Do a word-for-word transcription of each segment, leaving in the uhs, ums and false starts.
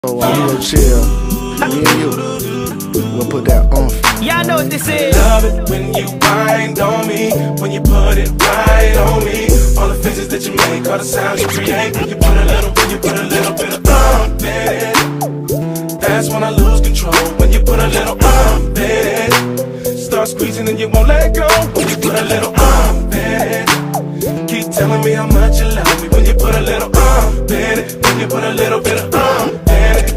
So uh, we gon' chill, me and you, we'll put that on for you. Y'all know what this is. Love it when you wind on me, when you put it right on me. All the faces that you make, all the sounds you create. When you put a little, when you put a little bit of ump in it, that's when I lose control. When you put a little ump in it, start squeezing and you won't let go. When you put a little ump in it, keep telling me how much you love me. When you put a little ump in it, when you put a little bit of ump in it.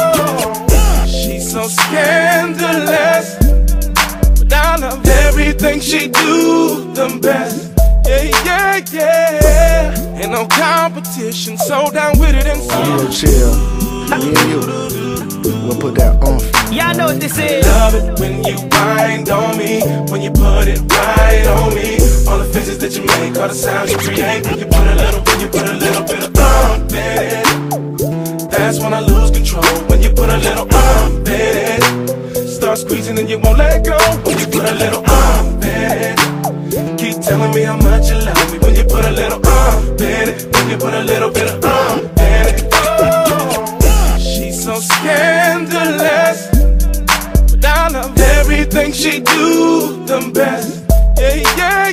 Oh, she's so scandalous, but I love everything she do the best. Yeah, yeah, yeah. Ain't no competition, so down with it and so. We gon' chill, me and you, we'll put that on for you. Y'all know what this is. Love it when you wind on me, when you put it right on me. All the faces that you make, all the sounds you create. When you put a little, when you put a little bit of ump in it, that's when I lose control. When you put a little ump in it, start squeezing and you won't let go. When you put a little ump in it, keep telling me how much you love me. When you put a little ump in it, when you put a little bit of ump in it. Oh, she's so scandalous, but I love everything she do the best. Yeah, yeah,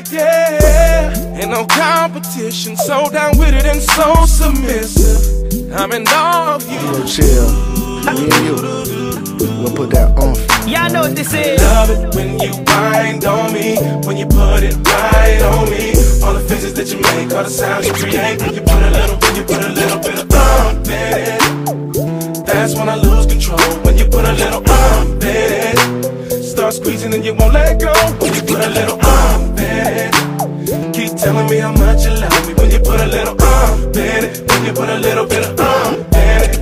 yeah. Ain't no competition, so down with it and so submissive. I'm in awe of you. We gon' chill, me and you, we'll put that on for you. Y'all know what this is. Love it when you wind on me, when you put it right on me. All the faces that you make, all the sounds you create. When you put a little, when you put a little bit of ump in it, that's when I lose control. When you put a little ump in it, start squeezing and you won't let go. When you put a little ump in it, keep telling me how much you love me. When you put a little ump in it, when you put a little bit of ump in it.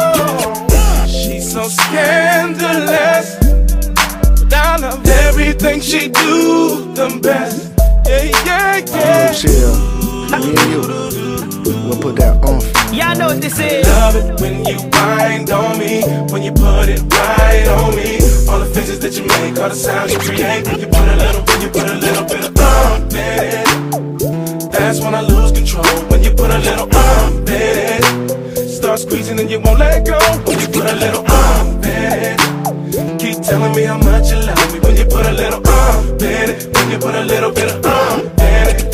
Oh, she's so scandalous, but I love everything she do the best. Yeah, yeah, We yeah. gon' chill, me and you, we'll put that on for you. Y'all know what this is. Love it when you wind on me, when you put it right on me. All the faces that you make, all the sounds you create. When you put a little, when you put a little bit of ump in it, that's when I lose control. When you put a little ump in it, start squeezing and you won't let go. When you put a little ump in it, keep telling me how much you love me. When you put a little ump in it, when you put a little bit of ump in it.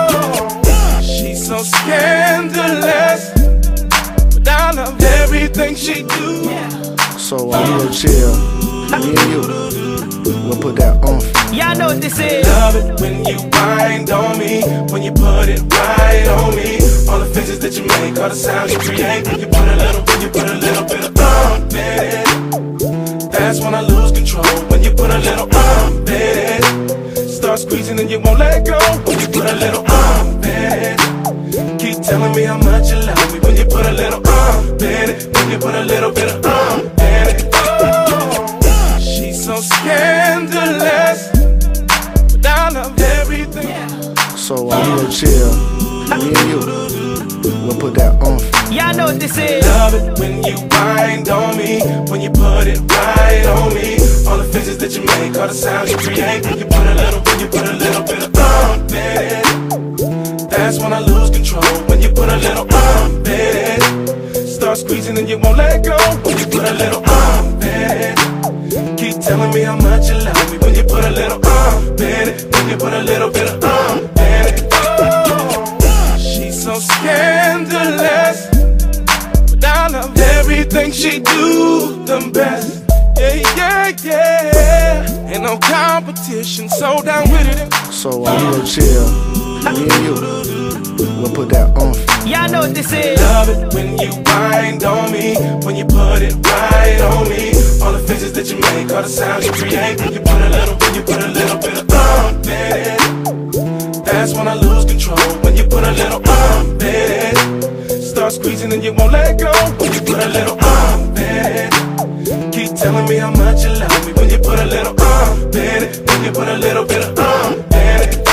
Oh, she's so scandalous, but I love everything she do. So uh, we gon' chill, me and you, we'll put that on for you. Y'all know what this is. Love it when you wind on me, when you put it right on me. All the faces that you make, all the sounds you create. When you put a little, when you put a little bit of ump in it, that's when I lose control. When you put a little ump in it, start squeezing and you won't let go. When you put a little ump in it, keep telling me how much you love me. When you put a little ump in it, when you put a little bit of ump in it. Oh, she's so scandalous, but I love everything. So uh, we gon' chill, me and you, we'll put that on for you. Y'all know what this is. Love it when you wind on me, when you put it right on me. All the faces that you make, all the sounds you create. When you put a little, when you put a little bit of ump in it, that's when I lose control. When you put a little ump in it, start squeezing and you won't let go. When you put a little ump in it, keep telling me how much you love me. When you put a little ump in it, when you put a little bit of ump in it. Oh, she's so scandalous, but I love everything she do the best. Yeah, yeah, yeah. Ain't no competition, so down with it. So uh, we gon' chill, me and you, we'll put that on for you. Y'all know what this is. Love it when you wind on me, when you put it right on me. All the faces that you make, all the sounds you create. When you put a little, when you put a little bit of ump in it, that's when I lose control. When you put a little ump in it, start squeezing and you won't let go. When you put a little ump in it, keep telling me how much you love me. When you put a little ump in it, when you put a little bit of ump in it.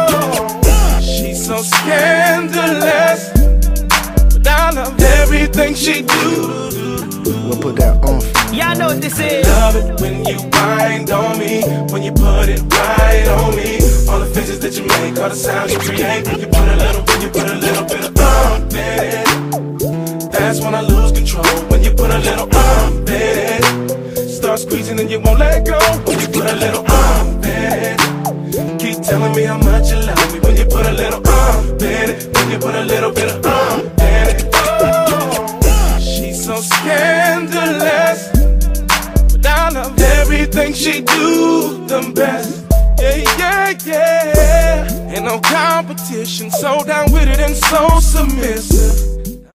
Oh, she's so scandalous, but I love everything she do. We'll put that on for you. Y'all know what this is. Love it when you wind on me, when you put it right on me. All the faces that you make, all the sounds you create. When you put a little, when you put a little bit of ump in it, that's when I lose control. When you put a little it won't let go when you put a little um in it. Keep telling me how much you love me when you put a little um in it. When you put a little bit of um in it. Oh, she's so scandalous, but I love everything she do the best. Yeah, yeah, yeah. Ain't no competition, so down with it and so submissive.